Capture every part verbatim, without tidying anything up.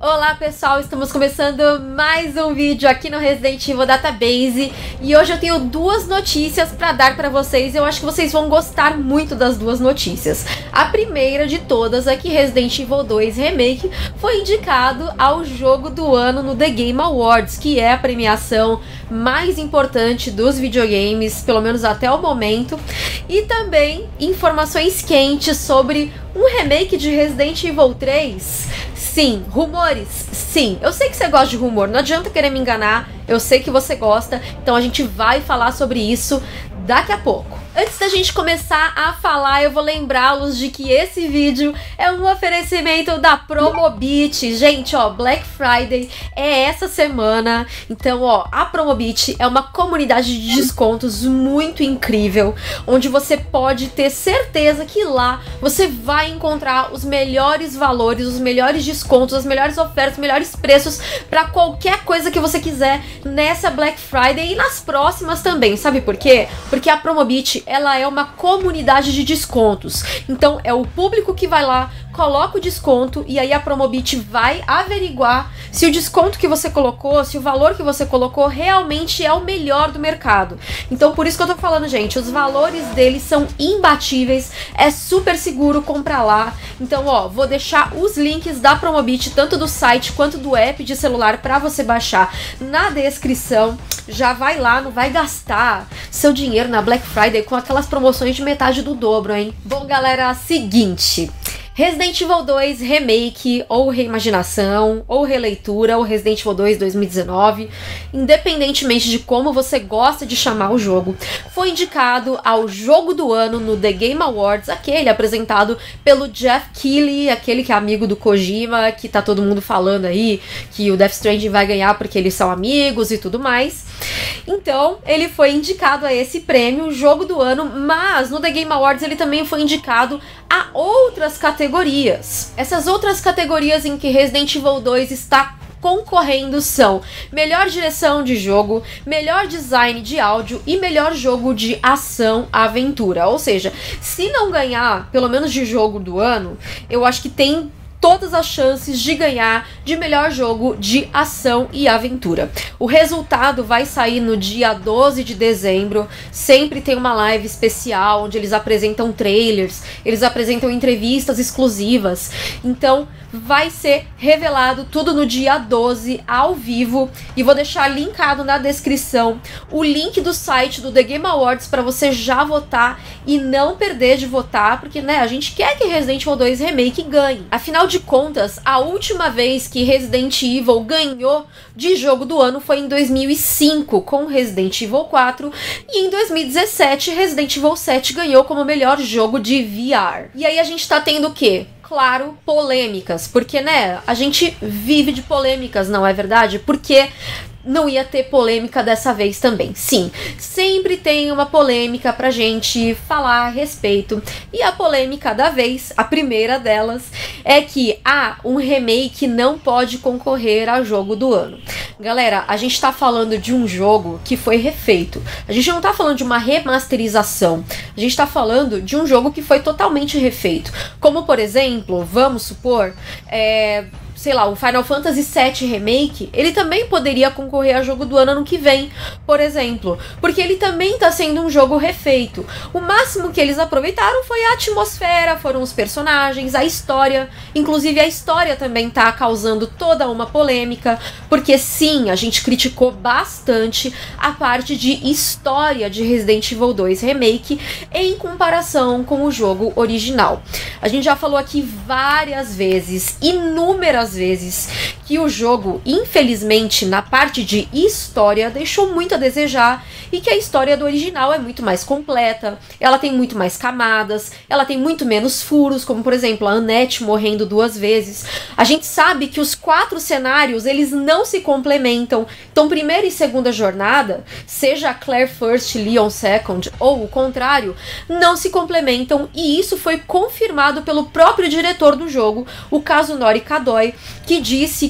Olá pessoal, estamos começando mais um vídeo aqui no Resident Evil Database e hoje eu tenho duas notícias para dar para vocês. Eu acho que vocês vão gostar muito das duas notícias. A primeira de todas é que Resident Evil dois Remake foi indicado ao jogo do ano no The Game Awards, que é a premiação mais importante dos videogames, pelo menos até o momento, e também informações quentes sobre um remake de Resident Evil três. Sim, rumores, sim. Eu sei que você gosta de rumor, não adianta querer me enganar, eu sei que você gosta, então a gente vai falar sobre isso daqui a pouco. Antes da gente começar a falar, eu vou lembrá-los de que esse vídeo é um oferecimento da Promobit. Gente, ó, Black Friday é essa semana, então, ó, a Promobit é uma comunidade de descontos muito incrível, onde você pode ter certeza que lá você vai encontrar os melhores valores, os melhores descontos, as melhores ofertas, os melhores preços para qualquer coisa que você quiser nessa Black Friday e nas próximas também. Sabe por quê? Porque a Promobit, ela é uma comunidade de descontos. Então é o público que vai lá, coloca o desconto e aí a Promobit vai averiguar se o desconto que você colocou, se o valor que você colocou realmente é o melhor do mercado. Então por isso que eu tô falando, gente, os valores deles são imbatíveis, é super seguro comprar lá. Então, ó, vou deixar os links da Promobit, tanto do site quanto do app de celular, para você baixar na descrição. Já vai lá, não vai gastar seu dinheiro na Black Friday com aquelas promoções de metade do dobro, hein? Bom, galera, seguinte... Resident Evil dois Remake, ou reimaginação, ou releitura, ou Resident Evil dois dois mil e dezenove, independentemente de como você gosta de chamar o jogo, foi indicado ao jogo do ano no The Game Awards, aquele apresentado pelo Jeff Keighley, aquele que é amigo do Kojima, que tá todo mundo falando aí que o Death Stranding vai ganhar porque eles são amigos e tudo mais. Então, ele foi indicado a esse prêmio, jogo do ano, mas no The Game Awards ele também foi indicado a outras categorias. Essas outras categorias em que Resident Evil dois está concorrendo são melhor direção de jogo, melhor design de áudio e melhor jogo de ação aventura. Ou seja, se não ganhar, pelo menos de jogo do ano, eu acho que tem todas as chances de ganhar de melhor jogo de ação e aventura. O resultado vai sair no dia doze de dezembro, sempre tem uma live especial onde eles apresentam trailers, eles apresentam entrevistas exclusivas, então vai ser revelado tudo no dia doze ao vivo, e vou deixar linkado na descrição o link do site do The Game Awards para você já votar e não perder de votar, porque, né, a gente quer que Resident Evil dois Remake ganhe. Afinal de contas, a última vez que Resident Evil ganhou de jogo do ano foi em dois mil e cinco, com Resident Evil quatro, e em dois mil e dezessete Resident Evil sete ganhou como melhor jogo de V R. E aí a gente tá tendo o quê? Claro, polêmicas, porque, né, a gente vive de polêmicas, não é verdade? Porque não ia ter polêmica dessa vez também. Sim, sempre tem uma polêmica pra gente falar a respeito. E a polêmica da vez, a primeira delas, é que ah, um remake não pode concorrer a jogo do ano. Galera, a gente tá falando de um jogo que foi refeito. A gente não tá falando de uma remasterização. A gente tá falando de um jogo que foi totalmente refeito. Como, por exemplo, vamos supor, é... sei lá, o Final Fantasy sete Remake, ele também poderia concorrer a jogo do ano ano que vem, por exemplo, porque ele também tá sendo um jogo refeito. O máximo que eles aproveitaram foi a atmosfera, foram os personagens, a história, inclusive a história também tá causando toda uma polêmica, porque sim, a gente criticou bastante a parte de história de Resident Evil dois Remake em comparação com o jogo original. A gente já falou aqui várias vezes, inúmeras vezes, que o jogo, infelizmente, na parte de história, deixou muito a desejar, e que a história do original é muito mais completa, ela tem muito mais camadas, ela tem muito menos furos, como por exemplo a Annette morrendo duas vezes. A gente sabe que os quatro cenários, eles não se complementam, então primeira e segunda jornada, seja a Claire First, Leon Second, ou o contrário, não se complementam, e isso foi confirmado pelo próprio diretor do jogo, o Kazunori Kadoi, que disse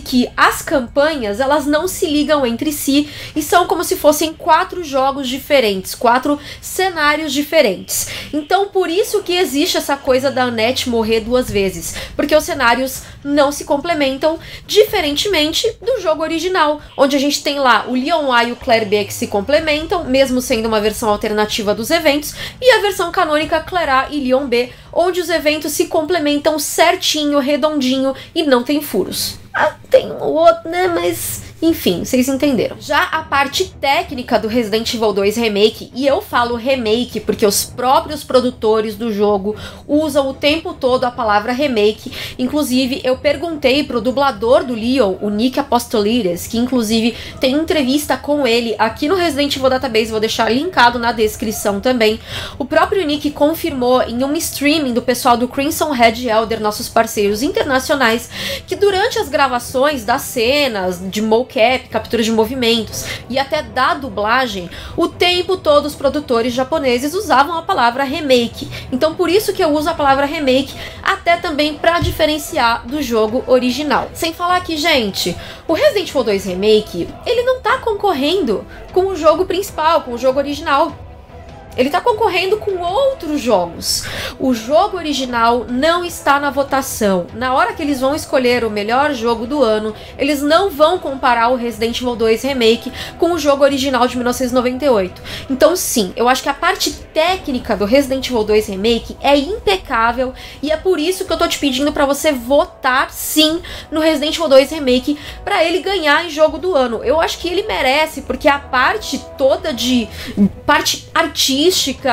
que as campanhas, elas não se ligam entre si e são como se fossem quatro jogos diferentes, quatro cenários diferentes. Então, por isso que existe essa coisa da Annette morrer duas vezes, porque os cenários não se complementam, diferentemente do jogo original, onde a gente tem lá o Leon A e o Claire B que se complementam, mesmo sendo uma versão alternativa dos eventos, e a versão canônica Claire A e Leon B, onde os eventos se complementam certinho, redondinho e não tem furos. Ah, tem um outro, né, mas... enfim, vocês entenderam. Já a parte técnica do Resident Evil dois Remake, e eu falo remake porque os próprios produtores do jogo usam o tempo todo a palavra remake. Inclusive, eu perguntei pro dublador do Leon, o Nick Apostolides, que inclusive tem entrevista com ele aqui no Resident Evil Database, vou deixar linkado na descrição também. O próprio Nick confirmou em um streaming do pessoal do Crimson Red Elder, nossos parceiros internacionais, que durante as gravações das cenas de mocap, captura de movimentos e até da dublagem, o tempo todo os produtores japoneses usavam a palavra remake. Então por isso que eu uso a palavra remake, até também para diferenciar do jogo original. Sem falar que, gente, o Resident Evil dois Remake, ele não tá concorrendo com o jogo principal, com o jogo original. Ele tá concorrendo com outros jogos. O jogo original não está na votação. Na hora que eles vão escolher o melhor jogo do ano, eles não vão comparar o Resident Evil dois Remake com o jogo original de mil novecentos e noventa e oito. Então sim, eu acho que a parte técnica do Resident Evil dois Remake é impecável e é por isso que eu tô te pedindo pra você votar sim no Resident Evil dois Remake pra ele ganhar em jogo do ano. Eu acho que ele merece, porque a parte toda de... parte artística,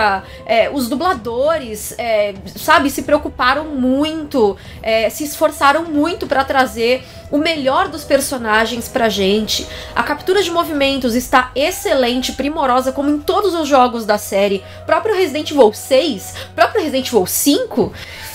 É, os dubladores, é, sabe, se preocuparam muito, é, se esforçaram muito para trazer o melhor dos personagens pra gente. A captura de movimentos está excelente, primorosa, como em todos os jogos da série. O próprio Resident Evil seis, o próprio Resident Evil cinco...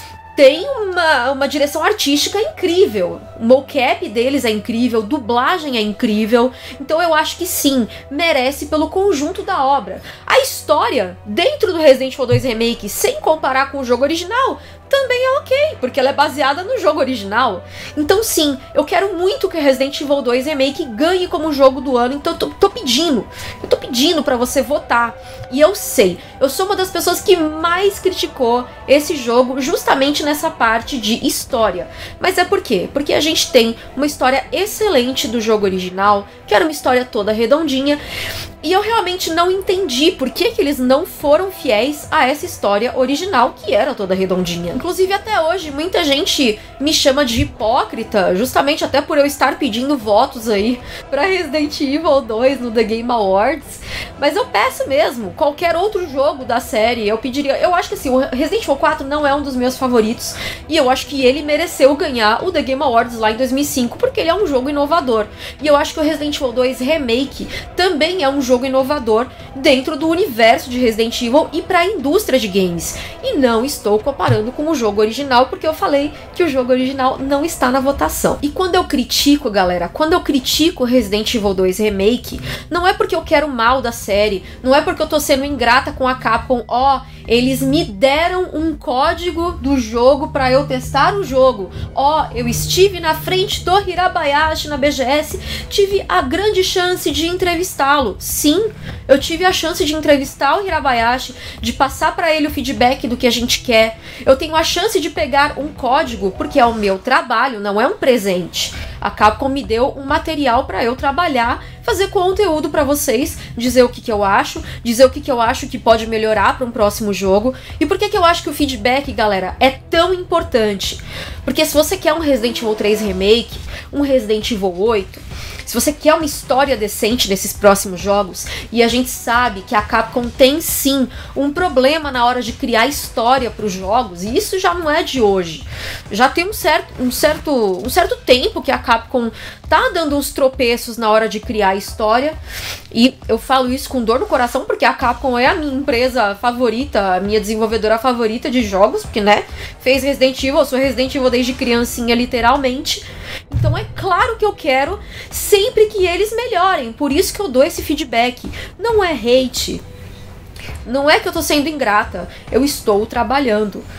tem uma, uma direção artística incrível. O mocap deles é incrível, dublagem é incrível. Então eu acho que sim, merece pelo conjunto da obra. A história, dentro do Resident Evil dois Remake, sem comparar com o jogo original, também é ok, porque ela é baseada no jogo original. Então sim, eu quero muito que Resident Evil dois Remake ganhe como jogo do ano, então eu tô, tô pedindo, eu tô pedindo pra você votar. E eu sei, eu sou uma das pessoas que mais criticou esse jogo justamente nessa parte de história. Mas é por quê? Porque a gente tem uma história excelente do jogo original, que era uma história toda redondinha, e eu realmente não entendi por que, que eles não foram fiéis a essa história original, que era toda redondinha. Inclusive, até hoje, muita gente me chama de hipócrita, justamente até por eu estar pedindo votos aí pra Resident Evil dois no The Game Awards. Mas eu peço mesmo, qualquer outro jogo da série, eu pediria... Eu acho que assim, o Resident Evil quatro não é um dos meus favoritos, e eu acho que ele mereceu ganhar o The Game Awards lá em dois mil e cinco, porque ele é um jogo inovador. E eu acho que o Resident Evil dois Remake também é um jogo inovador dentro do universo de Resident Evil e para a indústria de games. E não estou comparando com o jogo original, porque eu falei que o jogo original não está na votação. E quando eu critico, galera, quando eu critico Resident Evil dois Remake, não é porque eu quero mal da série, não é porque eu tô sendo ingrata com a Capcom, ó, eles me deram um código do jogo para eu testar o jogo, ó, eu estive na frente do Hirabayashi na B G S, tive a grande chance de entrevistá-lo. Sim, eu tive a chance de entrevistar o Hirabayashi, de passar para ele o feedback do que a gente quer. Eu tenho a chance de pegar um código, porque é o meu trabalho, não é um presente. A Capcom me deu um material para eu trabalhar, fazer conteúdo para vocês, dizer o que, que eu acho, dizer o que, que eu acho que pode melhorar para um próximo jogo. E por que, que eu acho que o feedback, galera, é tão importante? Porque se você quer um Resident Evil três Remake, um Resident Evil oito, se você quer uma história decente nesses próximos jogos, e a gente sabe que a Capcom tem sim um problema na hora de criar história para os jogos, e isso já não é de hoje. Já tem um certo, um certo, um certo tempo que a Capcom tá dando uns tropeços na hora de criar história, e eu falo isso com dor no coração, porque a Capcom é a minha empresa favorita, a minha desenvolvedora favorita de jogos, porque, né, fez Resident Evil, eu sou Resident Evil desde criancinha, literalmente. Então é claro que eu quero sempre que eles melhorem, por isso que eu dou esse feedback. Não é hate, não é que eu tô sendo ingrata, eu estou trabalhando.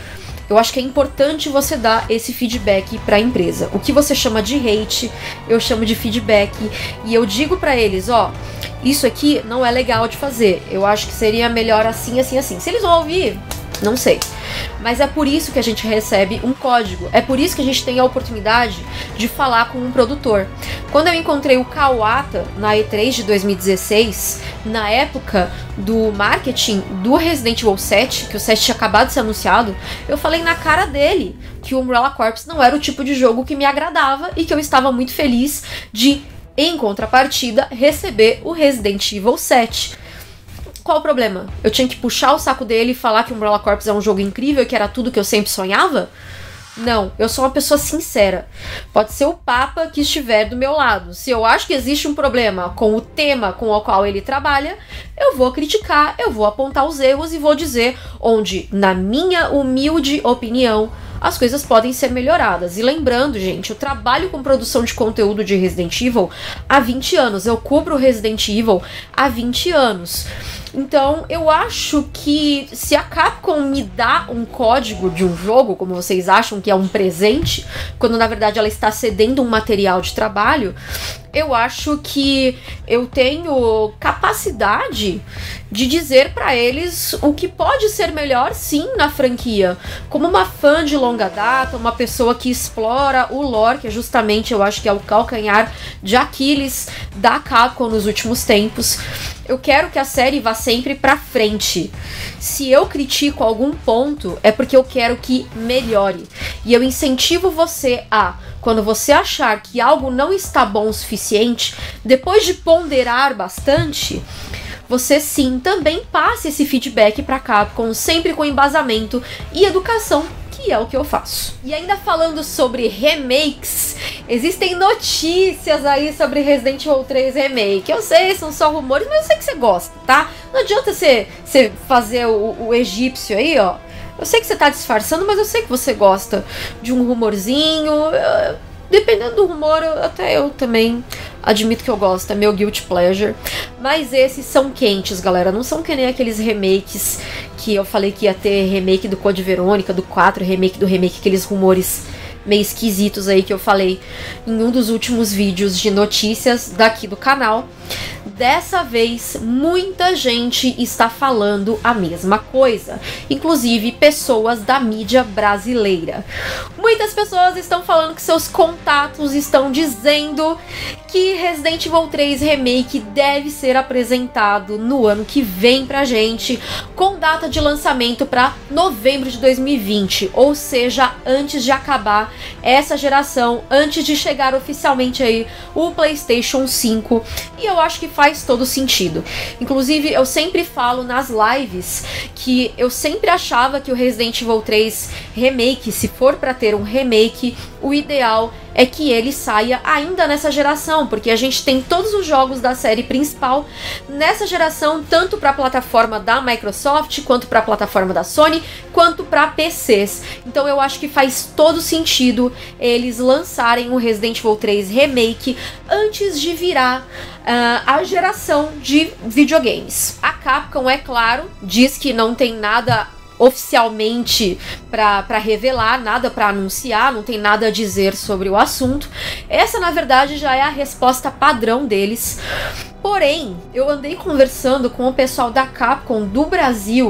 Eu acho que é importante você dar esse feedback para a empresa. O que você chama de hate, eu chamo de feedback. E eu digo para eles, ó, isso aqui não é legal de fazer. Eu acho que seria melhor assim, assim, assim. Se eles vão ouvir, não sei. Mas é por isso que a gente recebe um código. É por isso que a gente tem a oportunidade de falar com um produtor. Quando eu encontrei o Kawata na E três de dois mil e dezesseis, na época do marketing do Resident Evil sete, que o sete tinha acabado de ser anunciado, eu falei na cara dele que o Umbrella Corps não era o tipo de jogo que me agradava e que eu estava muito feliz de, em contrapartida, receber o Resident Evil sete. Qual o problema? Eu tinha que puxar o saco dele e falar que Umbrella Corps é um jogo incrível e que era tudo que eu sempre sonhava? Não, eu sou uma pessoa sincera. Pode ser o Papa que estiver do meu lado. Se eu acho que existe um problema com o tema com o qual ele trabalha, eu vou criticar, eu vou apontar os erros e vou dizer onde, na minha humilde opinião, as coisas podem ser melhoradas. E lembrando, gente, eu trabalho com produção de conteúdo de Resident Evil há vinte anos. Eu cubro Resident Evil há vinte anos. Então, eu acho que se a Capcom me dá um código de um jogo, como vocês acham que é um presente, quando na verdade ela está cedendo um material de trabalho, eu acho que eu tenho capacidade de dizer pra eles o que pode ser melhor, sim, na franquia. Como uma fã de longa data, uma pessoa que explora o lore, que é justamente, eu acho que é o calcanhar de Aquiles da Capcom nos últimos tempos. Eu quero que a série vá sempre pra frente. Se eu critico algum ponto, é porque eu quero que melhore. E eu incentivo você a, quando você achar que algo não está bom o suficiente, depois de ponderar bastante, você sim também passe esse feedback pra Capcom, sempre com embasamento e educação, que é o que eu faço. E ainda falando sobre remakes, existem notícias aí sobre Resident Evil três Remake. Eu sei, são só rumores, mas eu sei que você gosta, tá? Não adianta você, você fazer o, o egípcio aí, ó. Eu sei que você tá disfarçando, mas eu sei que você gosta de um rumorzinho. Dependendo do rumor, eu, até eu também admito que eu gosto, é meu guilty pleasure. Mas esses são quentes, galera. Não são que nem aqueles remakes que eu falei que ia ter remake do Code Verônica, do quatro, remake do remake, aqueles rumores meio esquisitos aí que eu falei em um dos últimos vídeos de notícias daqui do canal. Dessa vez, muita gente está falando a mesma coisa, inclusive pessoas da mídia brasileira. Muitas pessoas estão falando que seus contatos estão dizendo que Resident Evil três Remake deve ser apresentado no ano que vem pra gente, com data de lançamento para novembro de dois mil e vinte, ou seja, antes de acabar essa geração, antes de chegar oficialmente aí o PlayStation cinco, e eu acho que faz todo sentido. Inclusive, eu sempre falo nas lives que eu sempre achava que o Resident Evil três Remake, se for para ter um remake, o ideal é que ele saia ainda nessa geração, porque a gente tem todos os jogos da série principal nessa geração, tanto para a plataforma da Microsoft, quanto para a plataforma da Sony, quanto para P Cs. Então eu acho que faz todo sentido eles lançarem o Resident Evil três Remake antes de virar uh, a geração de videogames. A Capcom, é claro, diz que não tem nada oficialmente para revelar, nada para anunciar, não tem nada a dizer sobre o assunto. Essa, na verdade, já é a resposta padrão deles. Porém, eu andei conversando com o pessoal da Capcom do Brasil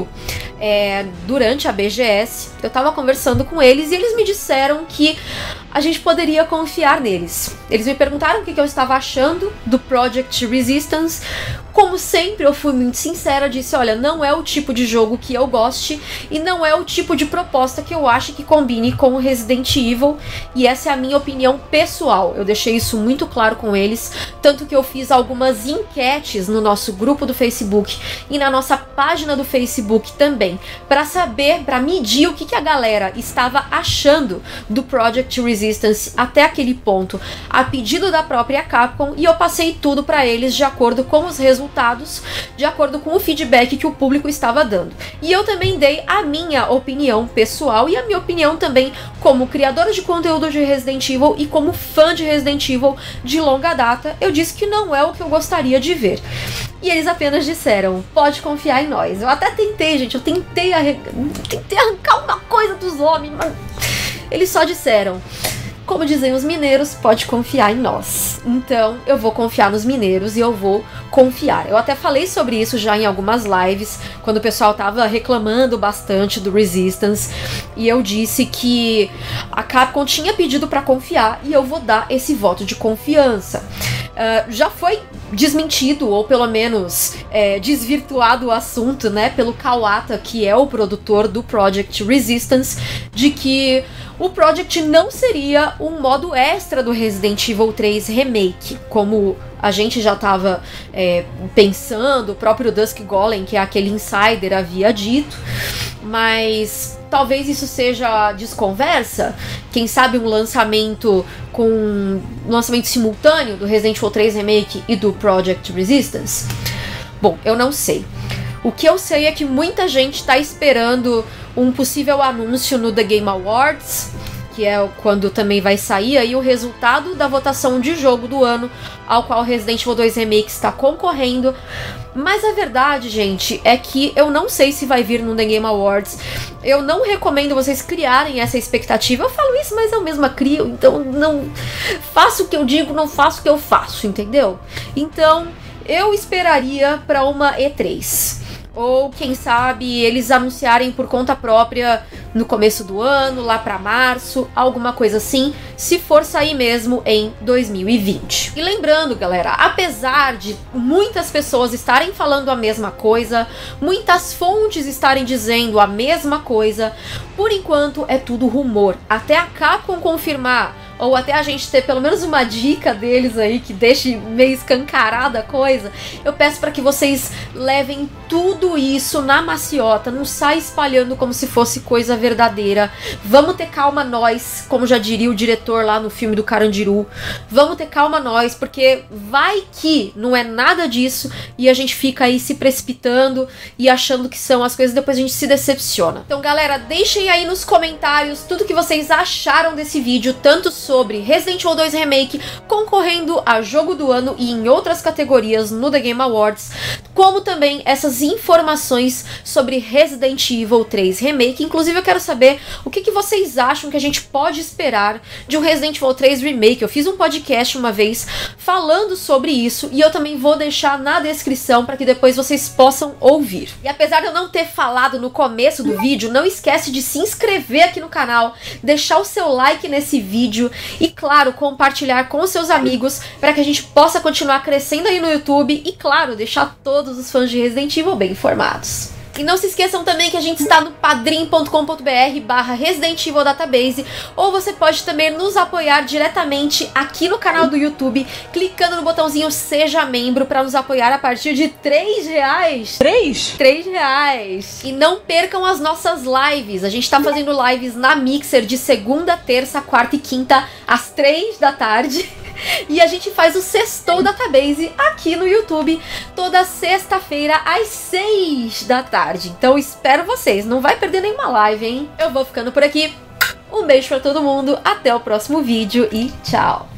é, durante a B G S. Eu tava conversando com eles e eles me disseram que a gente poderia confiar neles. Eles me perguntaram o que eu estava achando do Project Resistance. Como sempre, eu fui muito sincera, disse, olha, não é o tipo de jogo que eu goste e não é o tipo de proposta que eu acho que combine com o Resident Evil, e essa é a minha opinião pessoal. Eu deixei isso muito claro com eles, tanto que eu fiz algumas enquetes no nosso grupo do Facebook e na nossa página do Facebook também, para saber, para medir o que, que a galera estava achando do Project Resistance até aquele ponto, a pedido da própria Capcom, e eu passei tudo para eles de acordo com os resultados, de acordo com o feedback que o público estava dando. E eu também dei a minha opinião pessoal e a minha opinião também como criadora de conteúdo de Resident Evil e como fã de Resident Evil de longa data. Eu disse que não é o que eu gostaria de ver. E eles apenas disseram, pode confiar em nós. Eu até tentei, gente, eu tentei, arre... tentei arrancar uma coisa dos homens, mas eles só disseram, como dizem os mineiros, pode confiar em nós. Então, eu vou confiar nos mineiros e eu vou confiar. Eu até falei sobre isso já em algumas lives, quando o pessoal tava reclamando bastante do Resistance, e eu disse que a Capcom tinha pedido pra confiar e eu vou dar esse voto de confiança. Uh, já foi desmentido, ou pelo menos é, desvirtuado o assunto, né, pelo Kawata, que é o produtor do Project Resistance, de que o Project não seria um modo extra do Resident Evil três Remake, como a gente já estava é, pensando, o próprio Dusk Golem, que é aquele insider, havia dito, mas talvez isso seja desconversa. Quem sabe um lançamento com um lançamento simultâneo do Resident Evil três Remake e do Project Resistance? Bom, eu não sei. O que eu sei é que muita gente está esperando um possível anúncio no The Game Awards, que é quando também vai sair aí o resultado da votação de jogo do ano, ao qual Resident Evil dois Remake está concorrendo. Mas a verdade, gente, é que eu não sei se vai vir no The Game Awards. Eu não recomendo vocês criarem essa expectativa. Eu falo isso, mas eu mesma crio, então não faço o que eu digo, não faço o que eu faço, entendeu? Então, eu esperaria para uma E três. Ou, quem sabe, eles anunciarem por conta própria no começo do ano, lá pra março, alguma coisa assim, se for sair mesmo em dois mil e vinte. E lembrando, galera, apesar de muitas pessoas estarem falando a mesma coisa, muitas fontes estarem dizendo a mesma coisa, por enquanto é tudo rumor. Até a Capcom confirmar, ou até a gente ter pelo menos uma dica deles aí que deixe meio escancarada a coisa, eu peço para que vocês levem tudo isso na maciota, não sai espalhando como se fosse coisa verdadeira. Vamos ter calma nós, como já diria o diretor lá no filme do Carandiru, vamos ter calma nós, porque vai que não é nada disso e a gente fica aí se precipitando e achando que são as coisas, depois a gente se decepciona. Então, galera, deixem aí nos comentários tudo que vocês acharam desse vídeo, tanto sobre Resident Evil dois Remake concorrendo a jogo do ano e em outras categorias no The Game Awards, como também essas informações sobre Resident Evil três Remake. Inclusive eu quero saber o que, que vocês acham que a gente pode esperar de um Resident Evil três Remake. Eu fiz um podcast uma vez falando sobre isso e eu também vou deixar na descrição para que depois vocês possam ouvir. E apesar de eu não ter falado no começo do vídeo, não esquece de se inscrever aqui no canal, deixar o seu like nesse vídeo e, claro, compartilhar com os seus amigos para que a gente possa continuar crescendo aí no YouTube e, claro, deixar todos os fãs de Resident Evil bem informados. E não se esqueçam também que a gente está no padrim ponto com ponto br barra Resident Evil Database, ou você pode também nos apoiar diretamente aqui no canal do YouTube, clicando no botãozinho Seja Membro para nos apoiar a partir de três reais. três? três reais. E não percam as nossas lives. A gente está fazendo lives na Mixer de segunda, terça, quarta e quinta, às três da tarde. E a gente faz o Sextou Database aqui no YouTube toda sexta-feira às seis da tarde. Então espero vocês, não vai perder nenhuma live, hein? Eu vou ficando por aqui. Um beijo pra todo mundo, até o próximo vídeo e tchau!